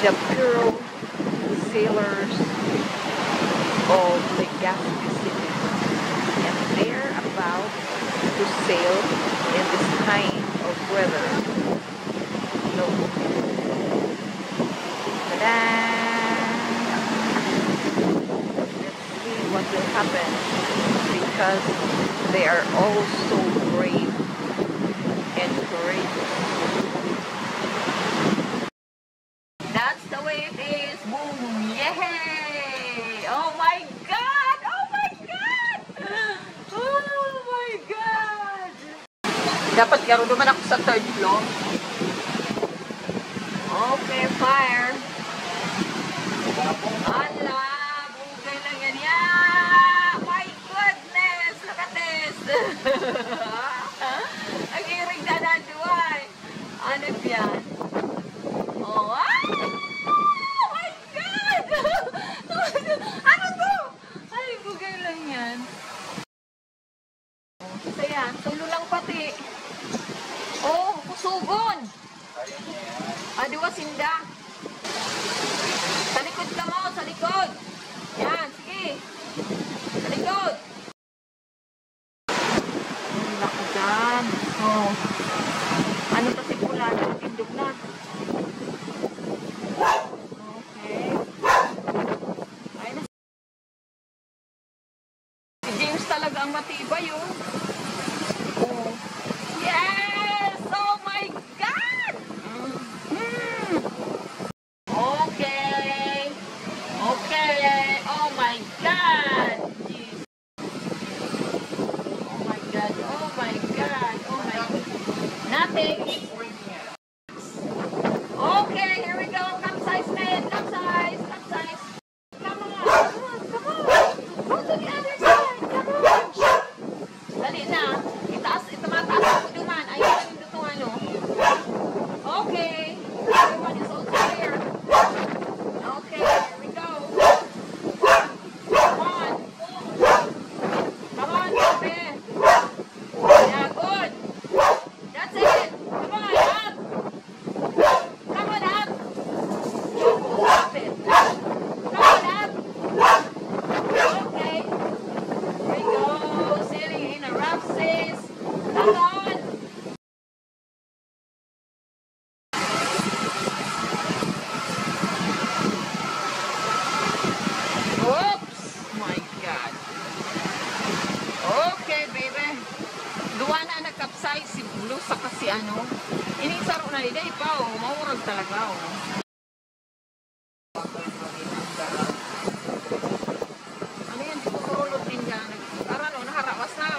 the Bureau sailors of Legazpi City, and they're about to sail in this kind of weather. Look. Ta-da! Let's see what will happen, because they are all so brave and courageous. That's the way it is. Boom! Yay! Oh my God! Oh my God! Oh my God! Dapat garo naman ako sa third floor. Okay, fire. Ala, bugay lang yan. Yeah! My goodness! Look at this! Ang iring na naduay. Ano yan? Oh, my God! Ano to? Ay, bugay lang yan. So yan, tulo lang pati. Oh, kusugon. Aduwa sinda. Sa likod ka mo, sa likod. Yan, sige. Sa likod. Ang laki dyan. Oh. Ano to si pula? Tindog na. Okay. Ay, si James talaga ang matibay, oh. Oh. Yes! Oh my God! Okay. Okay. Oh my God! Jeez. Oh my God. Oh my God. Oh my God. Nothing. Okay, here we go. Capsize, man. Capsize. Capsize. Come on. Come on. Come on. Go to the other side. Come on. Dali na. Itaas. Mataas ako duman. Ayaw na yung dito ano. Okay. Everyone is also here. Okay, here we go. Come on. Come on, baby. Yeah, good. That's it. Come on, up. Come on, up. Stop it. Come on, up. Okay. Here we go. Sailing in a rough seas. Come on. Oops! My God. Okay, baby. Duwa na nagkapsay si Blue sa kasi ano. Inisaro na nila pa, oh. Maurag talaga, oh. Ano yan? Di ko turulog din dyan. Tara, no? Naharawas na.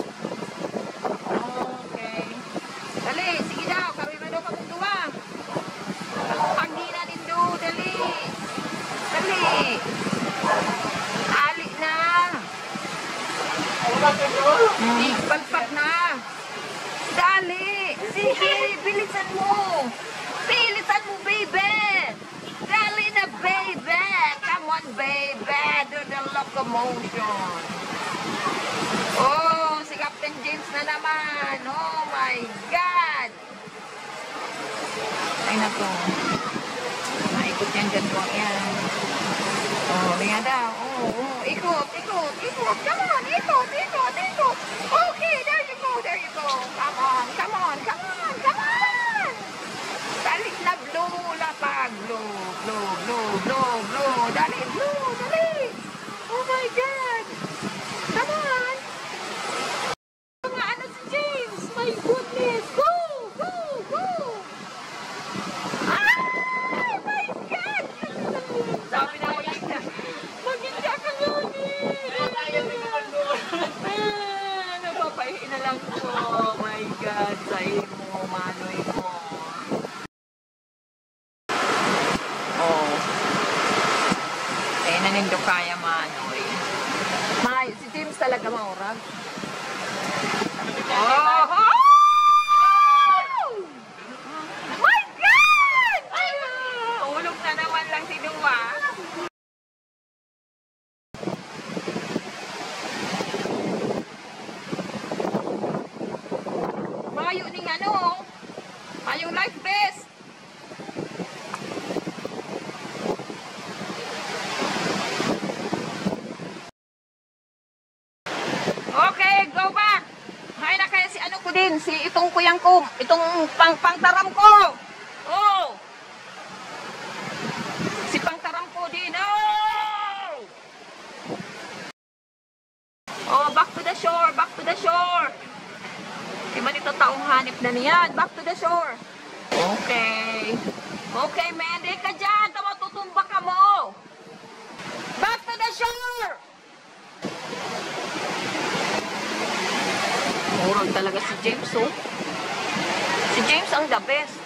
Okay. Dali, sige daw. Kami na daw kamong duwa. Pagi na din do. Dali. Dali. Ali na. Palpak na. Dali. Sige, bilisan mo. Bilisan mo, baby. Dali na, baby. Come on, baby. Do the locomotion. Oh, si Captain James na naman. Oh, my God. Ay, naku. Naikot yan dyan ko. Yan. Oh, lihat daw. Oh, ikut, ikut, ikut. Come on, ikut, ikut, ikut. Okay, there you go, there you go. Come on, come on, come on, come on. Dali na, Blue, lapag. Blue, Blue, Blue, Blue, Blue. Dali, Blue, dali. Oh my God. Come on. Mga ano si James. My goodness. Go, go, go. Ah, my God. Sabi na maganda ka yun eh. Napapahiin na lang ko. Oh my God. Sa mo, manoy mo. Oh. Eh, nanindo kaya manoy. Si James talaga maurag. Oh! My God! Ulog na naman lang si Dua. Mayo ning ano, mayong life vest. ano ko din, si itong kuyang ko, itong pangtaram ko. Oh! Si pangtaram ko din. Oh! Oh, back to the shore, back to the shore. Di ba dito taong hanip na niyan? Back to the shore. Okay. Okay, Mandy ka dyan. Tawa tutumba ka mo. Back to the shore. Murag talaga si James, oh. Si James ang the best.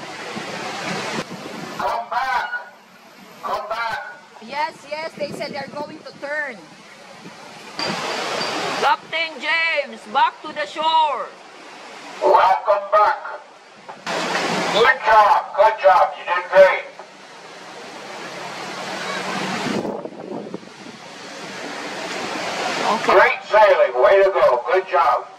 Come back! Come back! Yes, yes, they said they're going to turn. Captain James, back to the shore. Welcome back! Good job, you did great. Okay. Great sailing, way to go, good job.